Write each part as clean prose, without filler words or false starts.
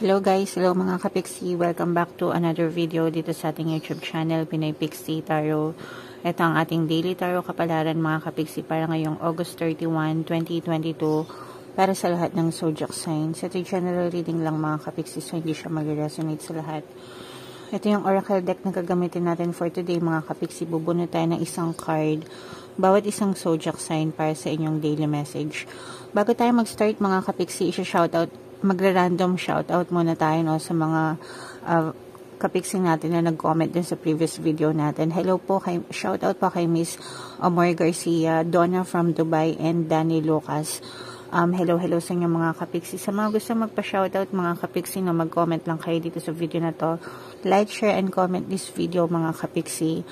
Hello guys, hello mga kapixie, welcome back to another video dito sa ating YouTube channel, Pinay Pixie Tarot. Ito ang ating daily tarot kapalaran mga kapixie para ngayong August 31, 2022 para sa lahat ng zodiac signs. Ito yung general reading lang mga kapixie, so hindi siya mag-resonate sa lahat. Ito yung oracle deck na gagamitin natin for today mga kapixie. Bubunot tayo ng isang card, bawat isang zodiac sign para sa inyong daily message. Bago tayo mag-start mga kapixie, isa-shoutout, magra-random shoutout muna tayo no, sa mga kapixing natin na nag-comment din sa previous video natin. Hello po, shoutout po kay Miss Amor Garcia, Donna from Dubai, and Danny Lucas. Hello sa inyo mga kapixi. Sa mga gusto magpa-shoutout mga kapixi, no, mag-comment lang kayo dito sa video na to. Like, share, and comment this video mga kapixi.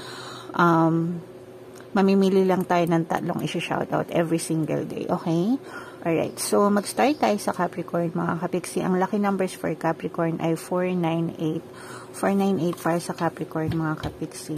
Mamimili lang tayo ng tatlong isi-shoutout every single day, okay? Alright, so mag-start tayo sa Capricorn mga kapixi. Ang lucky numbers for Capricorn ay 498. 498 para sa Capricorn mga kapixi.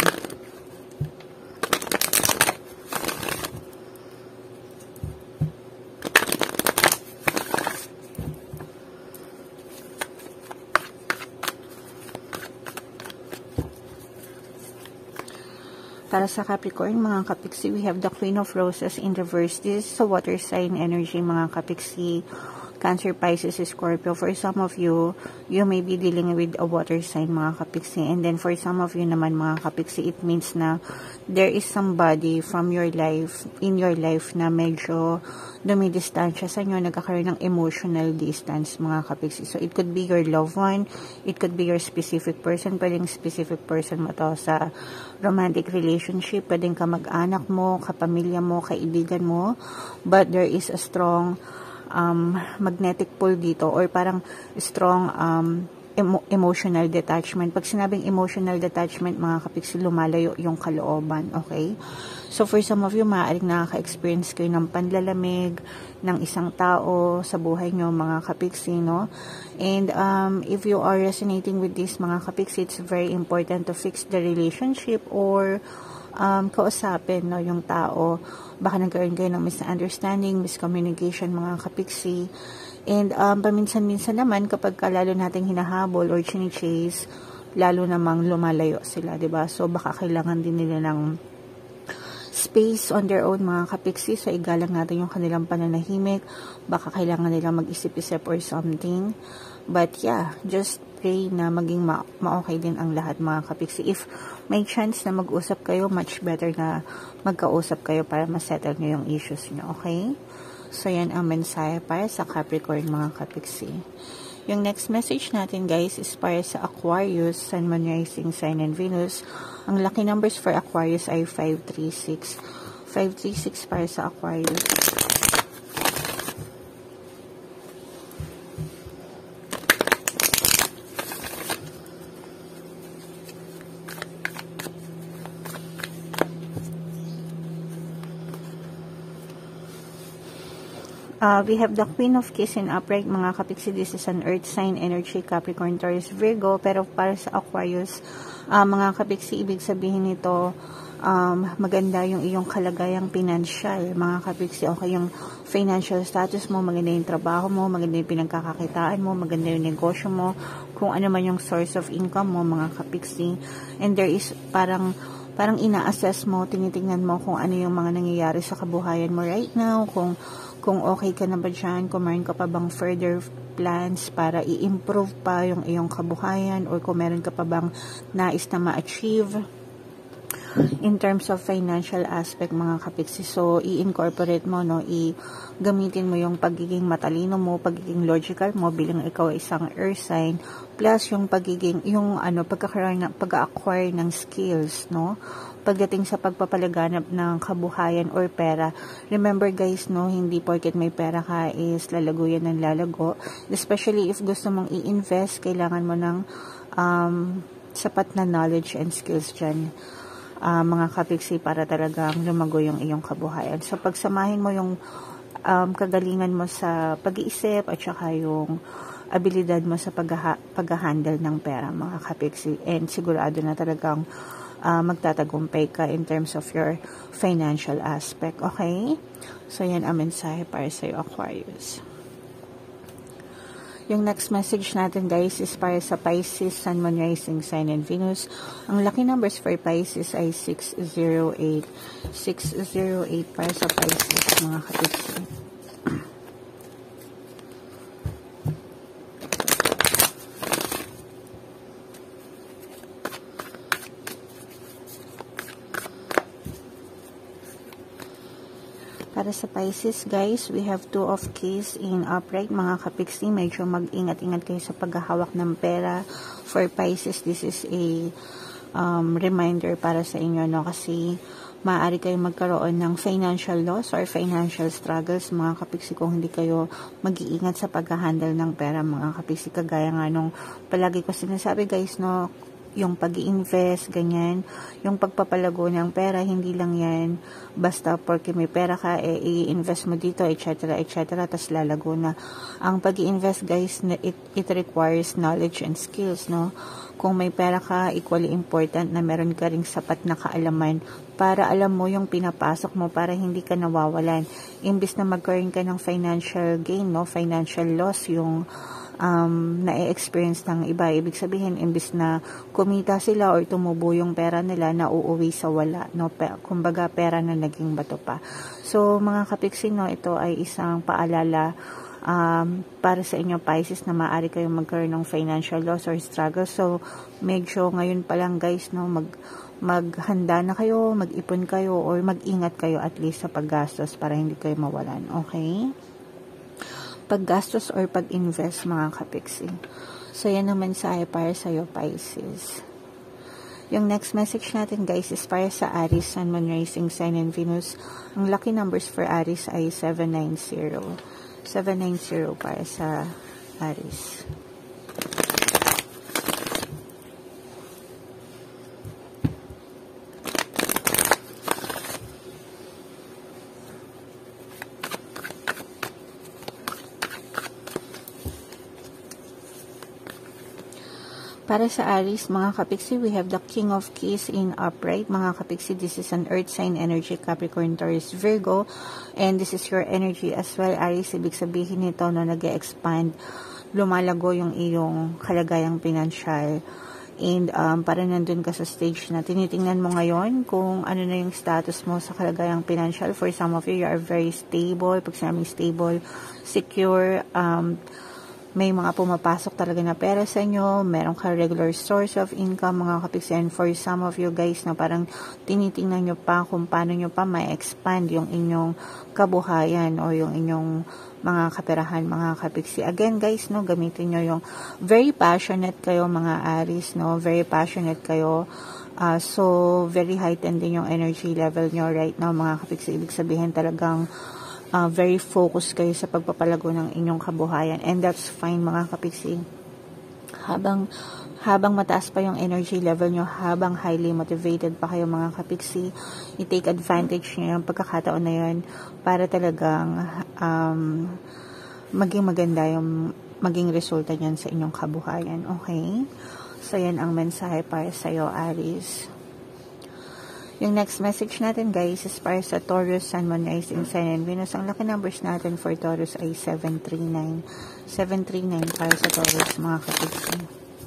Para sa Capricorn, mga kapixi, we have the Queen of Roses in reverse. This is a water sign energy, mga kapixi. Cancer, Pisces, Scorpio. For some of you, you may be dealing with a water sign, mga kapixi. And then for some of you naman, mga kapixi, it means na there is somebody from your life, in your life, na medyo dumidistansya sa inyo, nagkakaroon ng emotional distance, mga kapixi. So, it could be your loved one, it could be your specific person, pwedeng specific person mo to sa romantic relationship, pwedeng kamag-anak mo, kapamilya mo, kaibigan mo, but there is a strong magnetic pull dito or parang strong emotional detachment. Pag sinabing emotional detachment, mga kapixi, lumalayo yung kalooban, okay? So, for some of you, maaaring nakaka-experience kayo ng panlalamig ng isang tao sa buhay nyo, mga kapixi, no? And if you are resonating with this, mga kapixi, it's very important to fix the relationship or kausapin, no, yung tao. Baka nagkaroon kayo ng misunderstanding, miscommunication, mga kapixi. And paminsan-minsan naman, kapag lalo nating hinahabol or chini-chase, lalo namang lumalayo sila, diba? So, baka kailangan din nila ng space on their own, mga kapixi. So, igalang natin yung kanilang pananahimik. Baka kailangan nila mag-isip-isip or something. But yeah, just pray na maging ma-okay din ang lahat, mga kapixi. If may chance na mag-usap kayo, much better na magkausap kayo para ma-settle nyo yung issues nyo, okay? So, yan ang mensahe para sa Capricorn, mga kapixi. Yung next message natin, guys, is para sa Aquarius, Sun, Moon, Rising, Sign, and Venus. Ang lucky numbers for Aquarius ay 536. 536 para sa Aquarius. We have the Queen of Keys in upright, mga kapixi. This is an earth sign energy, Capricorn, Taurus, Virgo. Pero para sa Aquarius, mga kapixi, ibig sabihin nito, maganda yung iyong kalagayang pinansyal, mga kapixi. Okay, yung financial status mo, maganda yung trabaho mo, maganda yung pinagkakakitaan mo, maganda yung negosyo mo, kung ano man yung source of income mo, mga kapixi. And there is parang ina-assess mo, tinitingnan mo kung ano yung mga nangyayari sa kabuhayan mo right now, kung okay ka na ba dyan, kung meron ka pa bang further plans para i-improve pa yung iyong kabuhayan, or kung meron ka pa bang nais na ma-achieve in terms of financial aspect, mga kapixi. So, i-incorporate mo, no, gamitin mo yung pagiging matalino mo, pagiging logical mo bilang ikaw ay isang earth sign, plus yung pag-acquire ng skills, no, pagdating sa pagpapalaganap ng kabuhayan or pera. Remember guys, no, hindi porket may pera ka is lalago yan ng lalago. Especially if gusto mong i-invest, kailangan mo ng sapat na knowledge and skills dyan, mga kapixi, para talagang lumago yung iyong kabuhayan. So, pagsamahin mo yung kagalingan mo sa pag-iisip at saka yung abilidad mo sa pag-handle ng pera, mga kapixi, and sigurado na talagang magtatagumpay ka in terms of your financial aspect, okay? So, yan ang mensahe para sa'yo, Aquarius. Yung next message natin guys is para sa Pisces, Sun, Moon, Rising Sign, and Venus. Ang lucky numbers for Pisces ay 608. 608 para sa Pisces, mga kapiksi. Para sa Pisces, guys, we have 2 of keys in upright, mga kapiksi. Medyo mag-ingat-ingat kayo sa paghahawak ng pera. For Pisces, this is a reminder para sa inyo, no? Kasi maaari kayo magkaroon ng financial loss or financial struggles, mga kapiksi, kung hindi kayo mag-iingat sa pag-handle ng pera, mga kapiksi. Kagaya nga nung palagi ko sinasabi, guys, no? Yung pag-i-invest, ganyan, yung pagpapalago ng pera, hindi lang yan basta porque may pera ka, i-invest mo dito, etc., etc., tas lalago na. Ang pag-i-invest, guys, it requires knowledge and skills, no? Kung may pera ka, equally important na meron ka ring sapat na kaalaman para alam mo yung pinapasok mo para hindi ka nawawalan. Imbis na magkaroon ka ng financial gain, no? Financial loss, yung na-experience ng iba. Ibig sabihin, imbis na kumita sila or tumubo yung pera nila, na uuwi sa wala, no? Kumbaga, pera na naging bato pa. So, mga kapiksi, no, ito ay isang paalala para sa inyo, Pisces, na maaari kayong magkaroon ng financial loss or struggle. So, medyo ngayon pa lang, guys, no, maghanda na kayo, mag-ipon kayo, or mag-ingat kayo at least sa paggastos para hindi kayo mawalan. Okay? Paggastos or pag-invest, mga kapiksi. So, yan naman para sa'yo, Pisces. Yung next message natin, guys, is para sa Aries, Sun, Moon, Rising Sign, and Venus. Ang lucky numbers for Aries ay 790. 790 para sa Aries. Para sa Aries, mga kapiksi, we have the King of Keys in upright. Mga kapiksi, this is an earth sign energy, Capricorn, Taurus, Virgo. And this is your energy as well, Aries. Ibig sabihin nito, no, nag-expand, lumalago yung iyong kalagayang pinansyal. And para nandun ka sa stage na tinitingnan mo ngayon kung ano na yung status mo sa kalagayang pinansyal. For some of you, you are very stable. Pag sinabing stable, secure, may mga pumapasok talaga na pera sa inyo, meron ka regular source of income, mga kapiksi. And for some of you guys na parang tinitingnan nyo pa kung paano nyo pa ma-expand yung inyong kabuhayan o yung inyong mga kaperahan, mga kapiksi. Again, guys, no, gamitin nyo yung very passionate kayo, mga Aries, no, very passionate kayo. So, very heightened din yung energy level nyo right now, mga kapiksi. Ibig sabihin talagang very focused kayo sa pagpapalago ng inyong kabuhayan. And that's fine, mga kapiksi. Habang mataas pa yung energy level nyo, habang highly motivated pa kayo, mga kapiksi, i-take advantage nyo yung pagkakataon na yun para talagang maging maganda yung maging resulta nyan sa inyong kabuhayan. Okay? So, yan ang mensahe para sa'yo, Aries. Yung next message natin, guys, is para sa Taurus, Sun, Moon, Rising Sign, and Venus. Ang lucky numbers natin for Taurus ay 739. 739 para sa Taurus, mga kapiksi.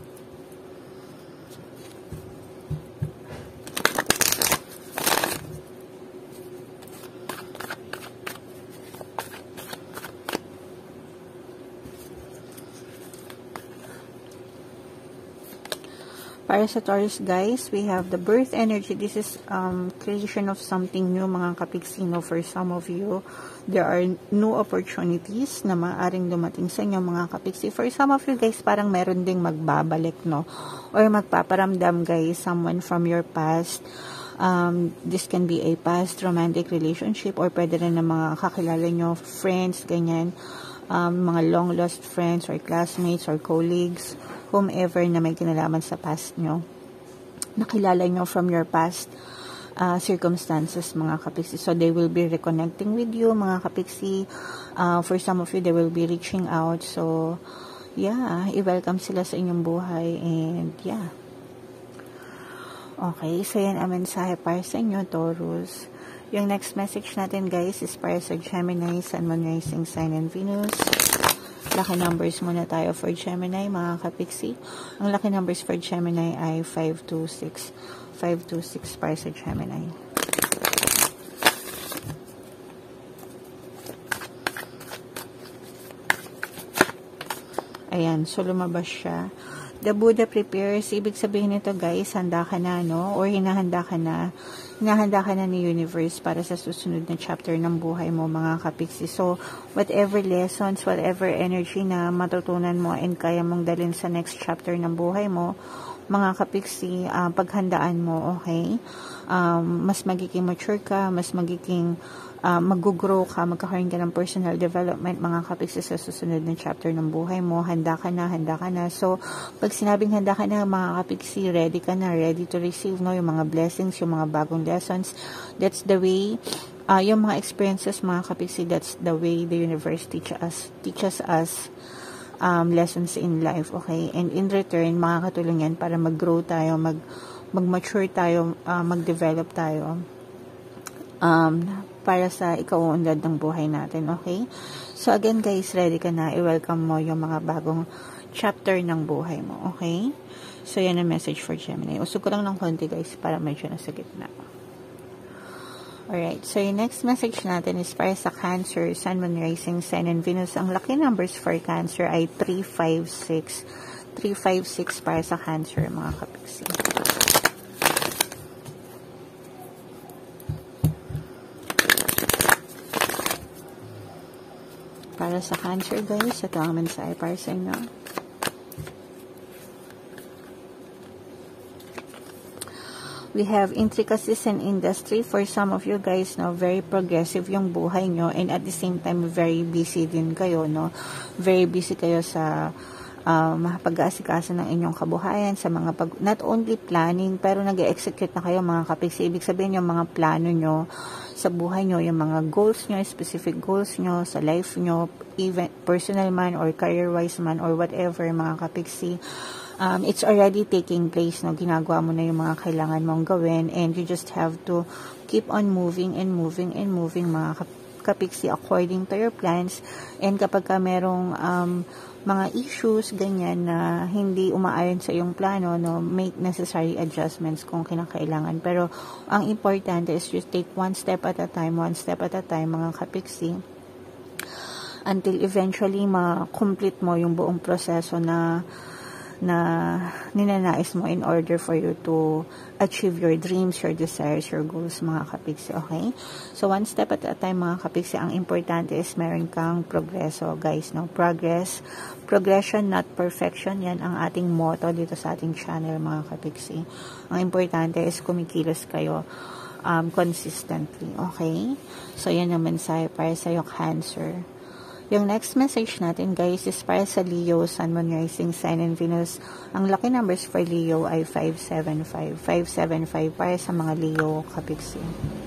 Para sa Taurus, guys, we have the birth energy. This is creation of something new, mga kapiksi. No? For some of you, there are new opportunities na maaaring dumating sa inyo, mga kapiksi. For some of you, guys, parang meron ding magbabalik, no? Or magpaparamdam, guys, someone from your past. This can be a past romantic relationship or pwede rin na mga kakilala nyo, friends, ganyan. Mga long lost friends or classmates or colleagues, whomever na may kinalaman sa past nyo, nakilala nyo from your past circumstances, mga kapiksi. So, they will be reconnecting with you, mga kapiksi. For some of you, they will be reaching out. So, yeah, i-welcome sila sa inyong buhay. And, yeah. Okay, so yan ang mensahe para sa inyo, Taurus. Yung next message natin, guys, is para sa Gemini, Sun, Moon, Rising Sign, and Venus. lucky numbers muna tayo for Gemini, mga kapiksi. Ang lucky numbers for Gemini ay 526. 526 para sa Gemini. Ayan, so lumabas siya. The Buddha prepares, ibig sabihin nito guys, handa ka na, no? Or hinahanda ka na ni universe para sa susunod na chapter ng buhay mo, mga kapiksi. So, whatever lessons, whatever energy na matutunan mo and kaya mong dalhin sa next chapter ng buhay mo, mga kapiksi, paghandaan mo, okay? Mas magiging mature ka, mas magiging mag-grow ka, magkakaroon ka ng personal development, mga kapiksi, sa susunod na chapter ng buhay mo. Handa ka na. So, pag sinabing handa ka na, mga kapiksi, ready ka na, ready to receive, no, yung mga blessings, yung mga bagong lessons. That's the way, yung mga experiences, mga kapiksi, that's the way the universe teaches us lessons in life, okay? And in return, makakatulong yan para mag-grow tayo, mag-mature tayo, mag-develop tayo, para sa ikauunlad ng buhay natin, okay? So, again, guys, ready ka na, i-welcome mo yung mga bagong chapter ng buhay mo, okay? So, yan ang message for Gemini. Usog ko lang ng konti, guys, para medyo nasa gitna. Alright, so yung next message natin is para sa Cancer, Sun, Moon, Rising, Sign, and Venus. Ang lucky numbers for Cancer ay 356. 356 para sa Cancer, mga kapiksi. Para sa Cancer, guys, ito ang mensahe para sa inyo. We have intricacies in industry. For some of you guys, no, very progressive yung buhay nyo, and at the same time, very busy din kayo, no? Very busy kayo sa pag-aasikaso ng inyong kabuhayan, sa mga not only planning, pero nag-execute na kayo, mga kapiksi. Ibig sabihin yung mga plano nyo sa buhay nyo, yung mga goals nyo, specific goals nyo sa life nyo, even personal man or career-wise man or whatever, mga kapiksi. It's already taking place, no? Ginagawa mo na yung mga kailangan mong gawin, and you just have to keep on moving and moving and moving, mga kapiksi, according to your plans. And kapag ka merong mga issues, ganyan, na hindi umaayon sa iyong plano, no, make necessary adjustments kung kinakailangan. Pero ang importante is just take one step at a time, mga kapiksi, until eventually ma-complete mo yung buong proseso na ninanais mo in order for you to achieve your dreams, your desires, your goals, mga kapiksi, okay? So, one step at a time, mga kapiksi. Ang importante is meron kang progreso, guys, no? Progression, not perfection. Yan ang ating motto dito sa ating channel, mga kapiksi. Ang importante is kumikilos kayo consistently, okay? So, yan ang mensahe para sa iyo, Cancer. Yung next message natin, guys, is para sa Leo, Sun, Moon, Rising, Sign, and Venus. Ang lucky numbers for Leo ay 575. 575 para sa mga Leo kapiksi.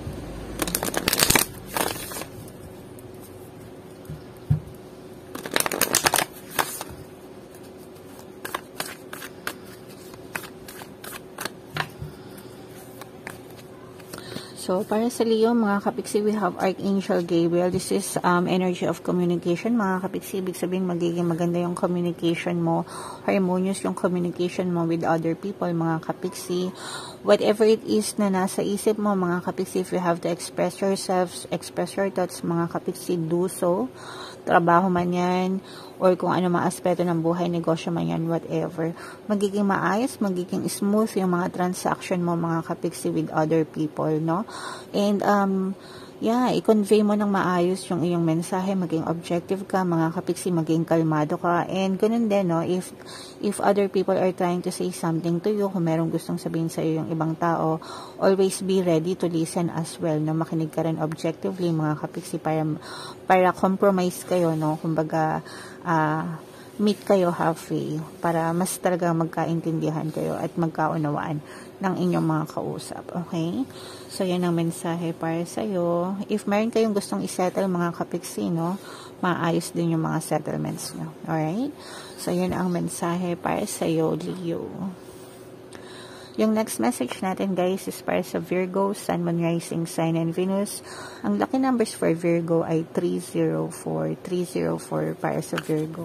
So, para sa Leo, mga kapiksi, we have Archangel Gabriel. This is energy of communication, mga kapiksi. Ibig sabihin, magiging maganda yung communication mo, harmonious yung communication mo with other people, mga kapiksi. Whatever it is na nasa isip mo, mga kapiksi, if you have to express yourselves, express your thoughts, mga kapiksi, do so. Trabaho man yan, or kung ano mga aspeto ng buhay, negosyo man yan, whatever. Magiging maayos, magiging smooth yung mga transaction mo, mga kapiksi, with other people, no? And, i-convey mo ng maayos yung iyong mensahe, maging objective ka, mga kapiksi, maging kalmado ka, and ganun din, no? If other people are trying to say something to you, kung merong gustong sabihin sa iyo yung ibang tao, always be ready to listen as well, no? Makinig ka rin objectively, mga kapiksi, para compromise kayo, no? Kumbaga, meet kayo halfway, para mas talaga magkaintindihan kayo at magkaunawaan ng inyong mga kausap, okay? So, yan ang mensahe para sa'yo. If meron kayong gustong isettle, mga kapiksi, no, maayos din yung mga settlements nyo, alright? So, yan ang mensahe para sa'yo, Leo. Yung next message natin guys is para sa Virgo, Sun, Moon, Rising Sign, and Venus. Ang lucky numbers for Virgo ay 304. 304 para sa Virgo.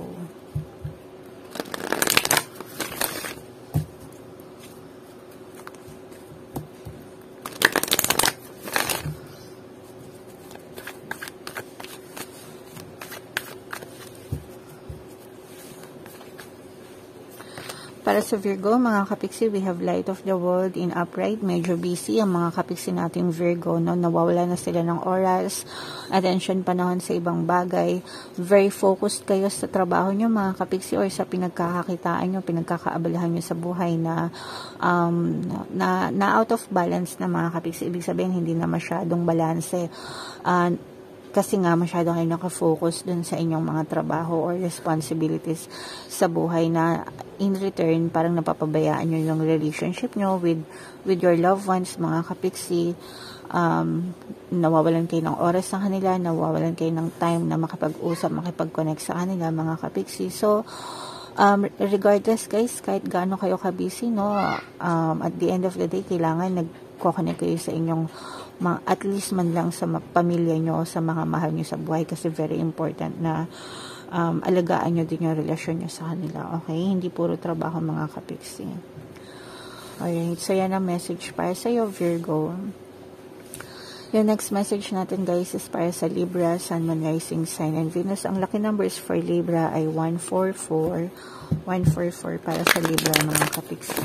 Para sa Virgo, mga kapiksi, we have light of the world in upright. Medyo busy ang mga kapiksi nating Virgo, no? Nawawala na sila ng oras, attention, panahon sa ibang bagay. Very focused kayo sa trabaho nyo, mga kapiksi, or sa pinagkakakitaan nyo, pinagkakaabalahan nyo sa buhay na out of balance na, mga kapiksi. Ibig sabihin, hindi na masyadong balanse. Kasi nga masyado kayo nakafocus dun sa inyong mga trabaho or responsibilities sa buhay na in return parang napapabayaan nyo yung relationship nyo with your loved ones, mga kapiksi. Nawawalan kayo ng oras sa kanila, nawawalan kayo ng time na makipag-usap, makipag-connect sa kanila, mga kapiksi. So, regardless guys, kahit gaano kayo ka-busy, no, at the end of the day, kailangan nagko-connect kayo sa inyong at least man lang sa pamilya nyo, sa mga mahal nyo sa buhay, kasi very important na alagaan nyo din yung relasyon nyo sa kanila, okay? Hindi puro trabaho, mga kapiksi. Alright, so yan ang message para sa iyo, Virgo. Yung next message natin guys is para sa Libra, Sun, Moon, Rising Sign, and Venus. Ang lucky numbers for Libra ay 144. 144 para sa Libra, mga kapiksi.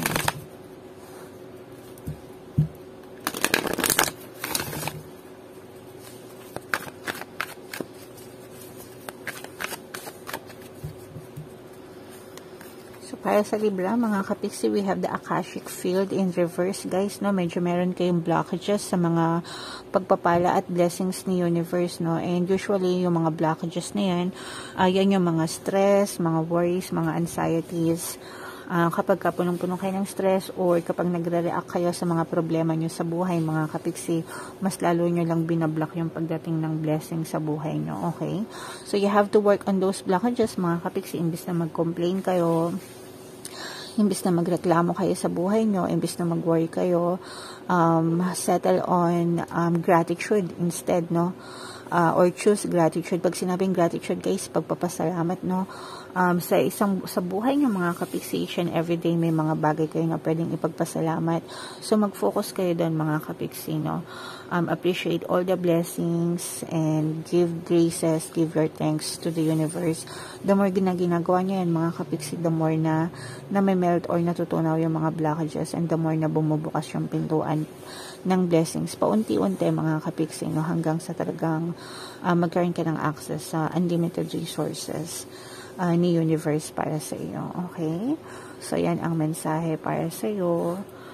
Para sa Libra, mga kapiksi, we have the Akashic Field in reverse, guys, no? Medyo meron kayong blockages sa mga pagpapala at blessings ni Universe, no? And usually, yung mga blockages na yan, yan yung mga stress, mga worries, mga anxieties. Kapag punong-puno kayo ng stress or kapag nagre-react kayo sa mga problema nyo sa buhay, mga kapiksi, mas lalo nyo lang binablock yung pagdating ng blessing sa buhay nyo, okay? So, you have to work on those blockages, mga kapiksi, imbis na mag-complain kayo, imbis na magreklamo kayo sa buhay nyo, imbis na mag-worry kayo, settle on gratitude instead, no? Or choose gratitude. Pag sinabing gratitude, guys, pagpapasalamat, no? Sa buhay nyo, mga kapiksi, everyday may mga bagay kayo na pwedeng ipagpasalamat. So, mag-focus kayo doon, mga kapiksi, no? Appreciate all the blessings and give graces, give your thanks to the universe. The more ginagawa nyo yan, mga kapiksi, the more na may melt or natutunaw yung mga blockages, and the more na bumubukas yung pintuan ng blessings. Paunti-unti, mga kapiksi, no? Hanggang sa talagang magkaroon ka ng access sa unlimited resources ni universe para sa iyo. Okay? So, yan ang mensahe para sa iyo,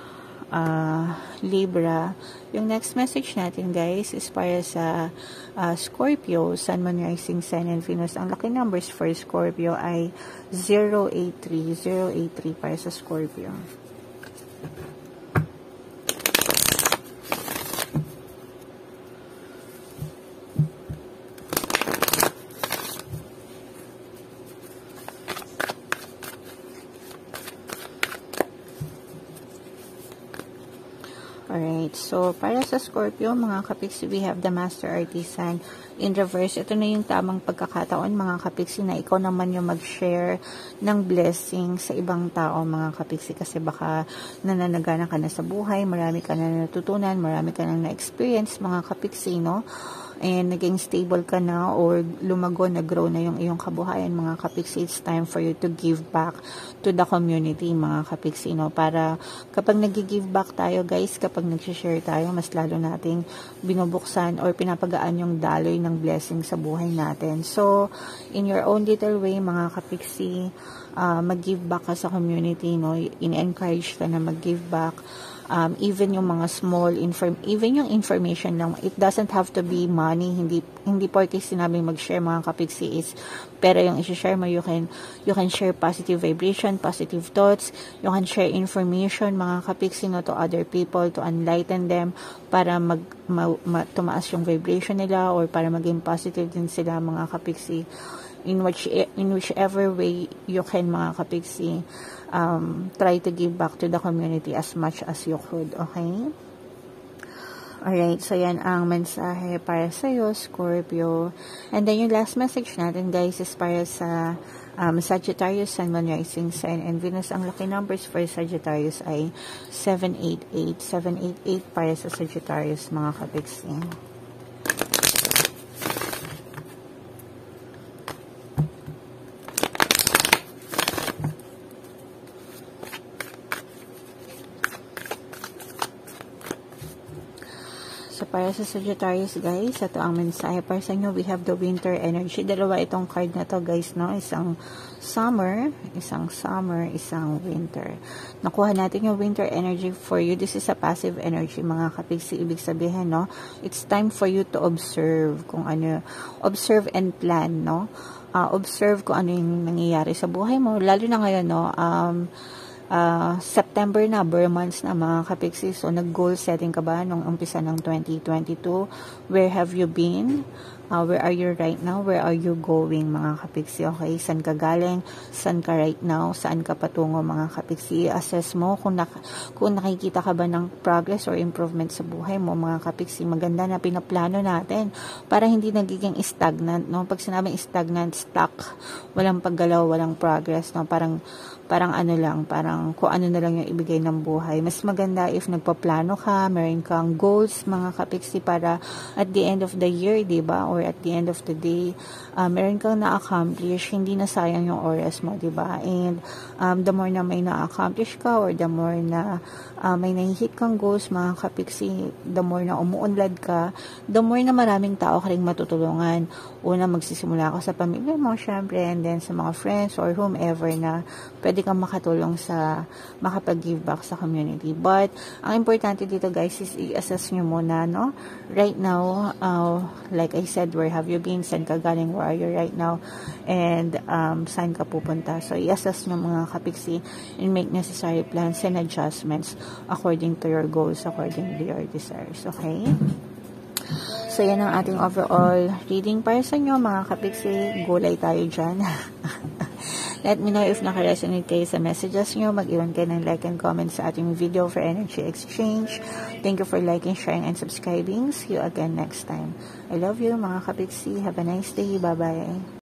Libra. Yung next message natin, guys, is para sa Scorpio, Sun, Moon, Rising Sign, and Venus. Ang lucky numbers for Scorpio ay 083. 083 para sa Scorpio. Alright, so para sa Scorpio, mga kapiksi, we have the Master Artisan in reverse. Ito na yung tamang pagkakataon, mga kapiksi, na ikaw naman yung mag-share ng blessing sa ibang tao, mga kapiksi, kasi baka nananagana ka na sa buhay, marami ka na natutunan, marami ka na na-experience, mga kapiksi, no? And naging stable ka na or lumago, nag-grow na yung iyong kabuhayan, mga kapiksi. It's time for you to give back to the community, mga kapiksi, no? Para kapag nag-give back tayo, guys, kapag nag-share tayo, mas lalo nating binubuksan or pinapagaan yung daloy ng blessing sa buhay natin. So, in your own little way, mga kapiksi, mag-give back ka sa community, no? In-encourage ka na mag-give back. Even yung mga small even yung information lang, it doesn't have to be money, hindi porke sinabing mag-share, mga kapiksi, is pero yung i-share mo, you can share positive vibration, positive thoughts, you can share information, mga kapiksi, no, to other people, to enlighten them, para tumaas yung vibration nila, or para maging positive din sila, mga kapiksi. in whichever way you can, mga kapiksi, try to give back to the community as much as you could, okay? Alright, so yan ang mensahe para sa'yo, Scorpio. And then yung last message natin, guys, is para sa Sagittarius, Sun, Moon, Rising Sign, and Venus. Ang lucky numbers for Sagittarius ay 788. 788 para sa Sagittarius, mga kapiksi. So, para sa Sagittarius, guys, ito ang mensahe para sa inyo. We have the winter energy. Dalawa itong card na to, guys, no? Isang summer, isang winter. Nakuha natin yung winter energy for you. This is a passive energy, mga kapiksi. Ibig sabihin, no? It's time for you to observe kung ano, observe and plan, no? Observe kung ano yung nangyayari sa buhay mo. Lalo na ngayon, no? September na, bare months na, mga kapiksi. So, nag-goal setting ka ba nung umpisa ng 2022? Where have you been? Where are you right now? Where are you going, mga kapiksi? Okay, saan ka galing? Saan ka right now? Saan ka patungo, mga kapiksi? I-assess mo kung nakikita ka ba ng progress or improvement sa buhay mo, mga kapiksi. Maganda na pinaplano natin para hindi nagiging stagnant, no? Pag sinabing stagnant, stuck, walang paggalaw, walang progress, no? Parang ano lang, parang kung ano na lang yung ibigay ng buhay. Mas maganda if nagpaplano ka, meron kang goals, mga kapiksi, para at the end of the year, diba? Or at the end of the day, meron kang na-accomplish, hindi na sayang yung oras mo, diba? And the more na may na-accomplish ka, or the more na may nahihit kang goals, mga kapiksi, the more na umuunlad ka, the more na maraming tao ka rin matutulungan. Una, magsisimula ka sa pamilya mo, syempre, and then sa mga friends or whomever na pwede kang makatulong sa makapag-give back sa community. But, ang importante dito, guys, is i-assess nyo muna, no? Right now, like I said, where have you been? Saan ka galing? Where are you right now? And, saan ka pupunta? So, i-assess nyo, mga kapiksi, and make necessary plans and adjustments according to your goals, according to your desires. Okay? So, yan ang ating overall reading para sa inyo, mga kapiksi. Gulay tayo dyan. Let me know if naka-resonate kayo sa messages nyo. Mag-iwan kayo ng like and comment sa ating video for energy exchange. Thank you for liking, sharing, and subscribing. See you again next time. I love you, mga kapiksi. Have a nice day. Bye-bye.